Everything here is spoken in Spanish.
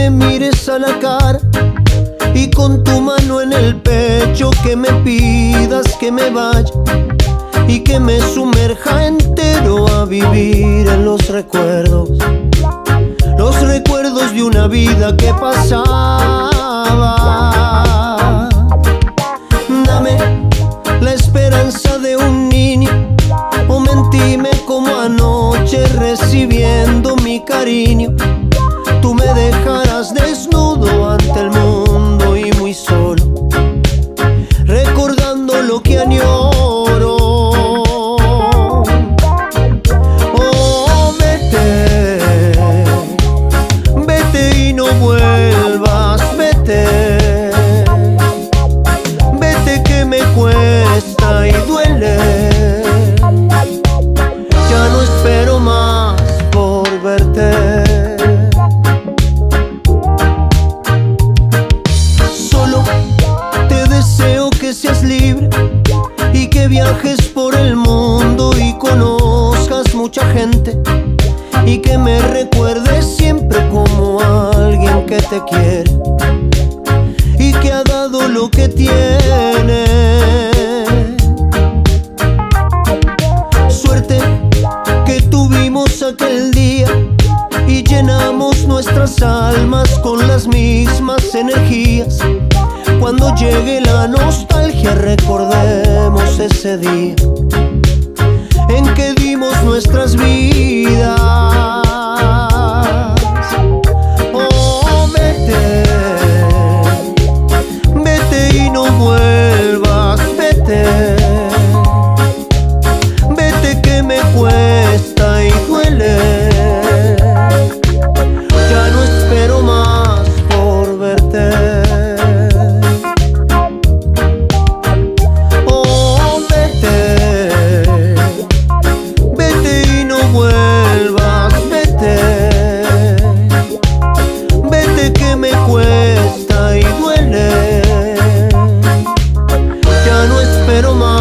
me mires a la cara y con tu mano en el pecho que me pidas que me vaya y que me sumerja entero a vivir en los recuerdos de una vida que pasaba. Dame la esperanza de un niño o mentime como anoche recibiendo mi cariño. Tú me dejarás desnudo ante el mundo y muy solo, recordando lo que añoro. Oh, vete, vete y no vuelvas, vete, vete que me cuesta y duele. Ya no espero más por verte. Seas libre y que viajes por el mundo y conozcas mucha gente y que me recuerdes siempre como alguien que te quiere y que ha dado lo que tiene. Suerte que tuvimos aquel día y llenamos nuestras almas con las mismas energías. Cuando llegue la nostalgia recordemos ese día en que dimos nuestras vidas. Oh, vete, vete y no vuelvas, vete, vete que me cuesta y duele. Ya no espero más por verte. Cuesta y duele, ya no espero más.